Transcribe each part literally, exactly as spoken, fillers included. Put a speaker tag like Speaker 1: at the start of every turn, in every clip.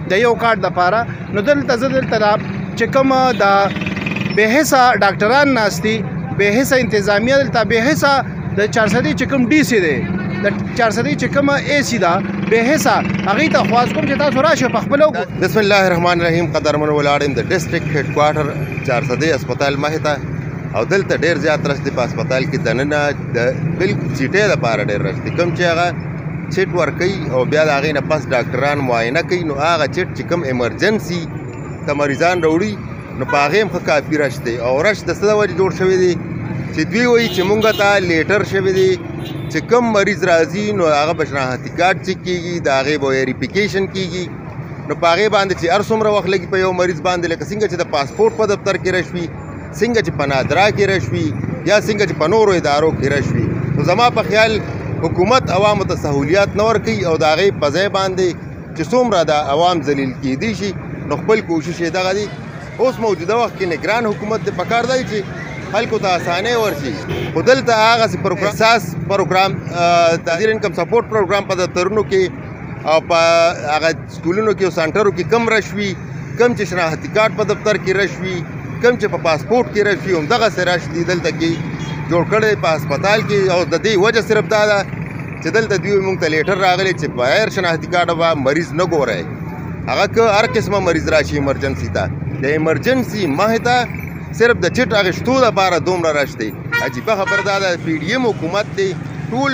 Speaker 1: د یو کارت لپاره. نو دلته زه دلته چې کوم د بې حسه ډاکټران ناست دي، بې حسه انتظامیه دلته بې حسه د چارسدي چې کوم ډي سي دی، د چارسدي چې کومه اے سی ده بې حسه، هغوی ته خواست کوم چې تاسو راشئ په خپله وګورئ.
Speaker 2: بسم الله الرحمن الرحیم. قدرمن ولاړ یم د ډسټرکټ هیډ کوارټر چارسدي هسپتال مخې ته، او دلته ډېر زیات رش دی په هسپتال کې دننه د بالکل چیټۍ لپاره ډېر رش دی. کوم چې هغه چټ ورکوي او بیا د هغې نه پس ډاکټران معاینه کوي، نو هغه چټ چې کوم ایمرجنسي ته مریضان راوړي نو په هغې هم ښه کافي رش دی. او رش د څه د وجې جوړ شوی دی چې دوی وایي چې مونږ ته لیټر شوی دی چې کوم مریض راځي نو هغه به شناختي کارت چیک کېږي، د هغې به ویریفیکیشن کېږي، نو په هغې باندې چې هر څومره وخت لګي په یو مریض باندې، لکه څنګه چې د پاسپورټ په دفتر کې رش وي، څنګه چې په نادرا کې رش وي، یا څنګه چې په نورو ادارو کې رش وي. نو زما په خیال حکومت عوامو ته سهولیات نه ورکوي، او د هغې په ځای باندې چې څومره د عوام ذلیل کېدی شي نو خپل کوشش یې دغه دی. اوس موجوده وخت کې نگران حکومت د پکار دی چې خلکو ته اسانۍ ورشي، خو دلته هغسې پروګرام احساس پروګرام تعدیر انکم سپورټ پروګرام په دفترونو کې او په هغه سکولونو کې او سنټرو کې کم رش وي، کم چې شناختي کارت په دفتر کې رش وي، کم چې په پاسپورټ کې رش وي، همدغسې رش دي دلته کې جوړ کړی په هسپتال کې. او د دې وجه صرف دا ده چې دلته دوی مونږ ته لیټر راغلی چې بغیر شناختي کارت به مریض نه ګورئ. هغه که هر قسمه مریض راشي ایمرجنسي ته، د ایمرجنسي مخې ته صرف د چټ اخیستو لپاره دومره رش دی. عجیبه خبر دا ده پی ډي ایم حکومت دی، ټول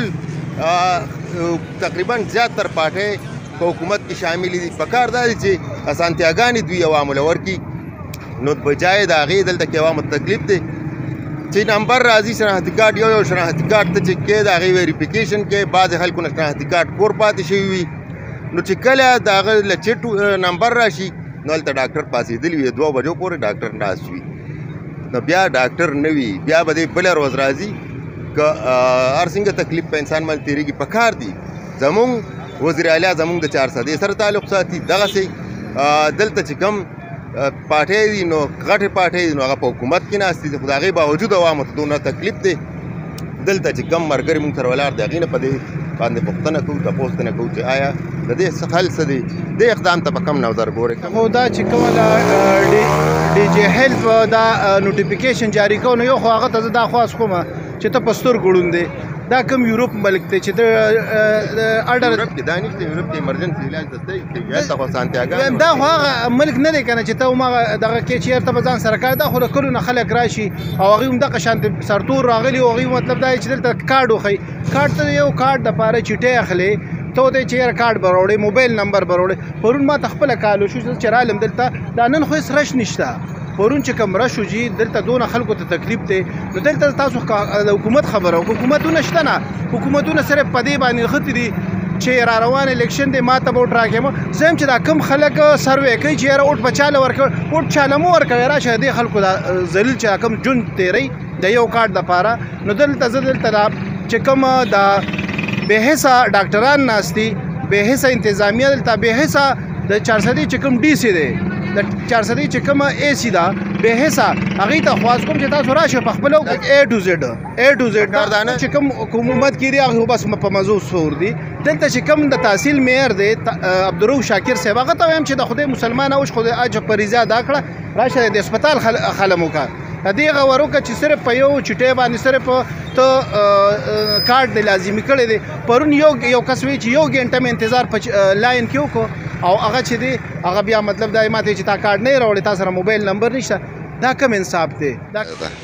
Speaker 2: تقریبا زیاتر پارټۍ په حکومت کې شاملې دي. پکار دا دی چې اسانتیاګانې دوی عوامو له ورکړي، نو بجای د هغې دلته کې عوامو تکلیف دی چې نمبر راځي شناختي کارت یو یو شناختي کارت ته چې کې د هغې ویریفیکیشن کې بعضې خلکو نه شناختي کارت کور پاتې شوي وي، نو چې کله د هغه له چټ نمبر راشي نو هلته ډاکټر پاسېدلي وي، دوه بجو پورې ډاکټر ناست وي، نو بیا ډاکټر نه وي، بیا به دی بله ورځ راځي. که هر څنګه تکلیف په انسان باندې تېرېږي، پکار دي زمونږ وزیر اعلی زمونږ د چارسدې سره تعلق ساتي. دغسې دلته چې کوم پارټۍ دي نو غټې پارټۍ دي نو هغه په حکومت کې ناست دي، خو د هغې باوجود عوامو ته دونه تکلیف دی. دلته چې کم ملګري مونږ سره ولاړ دي هغې نه په دې باندې پوښتنه کوو، تپوس ترنه کوو چې آیا د دې څه حل څه دی، دې اقدام ته په کم نظر ګورئ.
Speaker 1: خو دا چې کومه د ډي جی هیلپ دا نوټیفیکیشن جاري کوو، نو یو خو هغه ته زه دا خواست کوم چې ته په سترګو ړوند دی. دا کوم یورپ ملک دی چې د اډر
Speaker 2: یورپ کې دا نشته، یورپ کې ایمرجنسي علاج دلته کوي، هلته خو اسانتیاګانې
Speaker 1: دا خو هغه ملک نه دی که نه چې ته هماغه دغه کې چېرته به ځان سره کار، دا خو له کلو نه خلک راشي او هغوی همدغه شانتې سرتور راغلي او هغوی مطلب دا دی چې دلته کارډ وښیي. کارډ ته یو کارډ دپاره چیټۍ اخلې، ته ورته یې چې یاره کارډ به راوړې، موبایل نمبر به راوړې. پرون ما ته خپله کال وشو چې رالم دلته، دا نن خو هېڅ رش نشته. پرون چې کوم رش وجي دلته دونه خلکو ته تکلیف دی، نو دلته تاسو د حکومت خبره وکړو. حکومتونه شته نه، حکومتونه صرف په دې باندې نښتي دي چې را روان الیکشن دی ما ته به ووټ راکړم. زه یم چې دا کم خلک سروې کوي چې یاره ووټ به چاله ورکوي، ووټ چاله مه ورکوئ، راشه دې خلکو دا ذلیل چې کم ژوند تېروي د یو کارت لپاره. نو دلته زه دلته چې کوم د بې حسه ډاکټران ناست دي، بې حسه انتظامیه دلته بې حسه د چارسدي چې کوم ډي سي دی، د چارسدي چې کومه اے سی ده بې حسه، هغوی ته خواست کوم چې تاسو راشئ په خپله وګورئ. اے ټو زیډ اے ټو زیډ چې کوم حکومت کې دي هغه بس په مزو سور دي. دلته چې کوم د تحصیل معیار دی عبدالرؤف شاکر صاحب، هغه ته وایم چې د خدای مسلمان اوش خدای اجر فریضه ادا کړه، راشه د هسپتال خلم وکړه. د دې هغه وروکه چې صرف په یو چټۍ باندې صرف ته کارډ دی لازمي کړی دی. پرون یو یو کس وایي چې یو ګنټه مې انتظار په لاین کې وکړو او هغه چې دی هغه بیا مطلب دا ما ته چې تا کارډ نه یې راوړی، تا سره موبایل نمبر نشته. دا کم انصاف دی؟ دا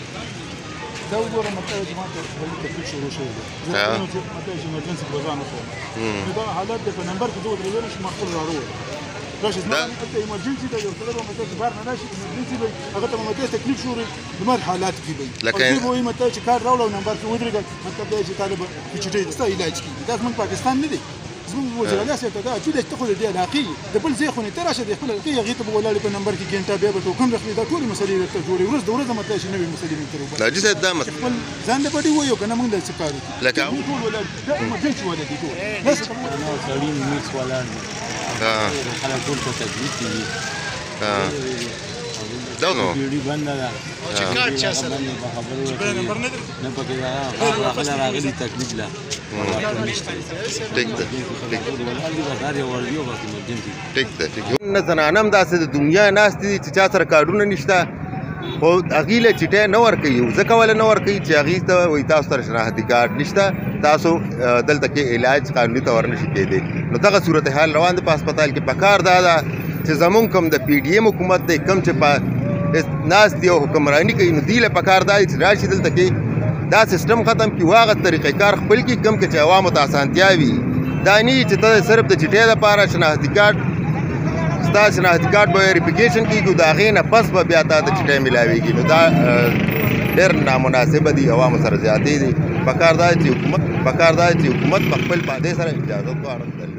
Speaker 3: دا وګوره مطلب چې ما ته تکلیف شروع شوی دی، زه مطلب چې ایمرجنسي پروګرام وکړم، نو دا حالات دی په نمبر کې زه ودرېدلی شم، ما خپل راوړی راشه زما هلته ایمرجنسي ده، یو سړی به مطلب چې بهر نه راشي ایمرجنسي به هغه ته به مطلب تکلیف شروع دمر حالات کې به وي، او دوی به وایي مطلب چې کار راوړه او نمبر کې ودرېږه، مطلب دا چې تا به په چټۍ ستا علاج کېږي. دا زموږ پاکستان نه دی، زموږ وزیر اعلی صاحب ته دا چې ته خو د دې علاقې د بل ځای خو نه ته راشه د خپل علاقې هغې ته به ولاړې په نمبر کې ګنټه بیا به ټوکن راخلي، دا ټولې مسلې درته جوړې ورځ د ورځه مطلب چې نوې مسلې موږ ته راوباسي.
Speaker 2: حاجي صاحب دا مطلب
Speaker 3: خپل ځان د پټې ووایو که نه موږ داسې کار وکړو،
Speaker 2: لکه
Speaker 3: موږ ټول ولاړ دا ایمرجنسي والا دي ټول داسې
Speaker 4: سړي میس ولاړ دي، خلک ټول په تکلیف کې دي.
Speaker 2: دغه
Speaker 4: پیډي بند ده
Speaker 1: او چې کارت چا سره
Speaker 4: باندې په خبرو ورسوي نه پکې دا خپل راغلي تکلیف لا
Speaker 2: ټیک ده ټیک
Speaker 4: ولادي بازار یو ورډیو باندې مرجنسي
Speaker 2: ټیک ده ټیک نه زنانم داسې د دنیا ناست دي چې چا سره کارډونه نشته خو هغې له چټۍ نه ورکوي ځکه ولې نه ورکوي چې هغې ته وایي تاسو سره شناختي کارډ نشته تاسو دلته کې علاج قانوني طور نشي کېدی نو دغه صورتحال روان دی په هسپتال کې پکار دا ده چې زمونږ کوم د پی ډي ایم حکومت دی کوم چې په ناست دی او حکمراني کوي نو دوی له پکار دا چې راشي دلته کې دا سیستم ختم کړي واغه طریقې کار خپل کړي کوم کې چې عوامو ته اسانتیا وي دا نه چې ته صرف د چټۍ لپاره شناختي کارډ ستا شناختي کارډ به ویریفیکیشن کېږي د هغې نه پس به بیا تا د چټۍ میلاویږي نو دا ډېر نامناسبه دي عوامو سره زیاتې دي پکار دا چې حکومت پکار دا چې حکومت په خپل پادې سره اجازت غواړي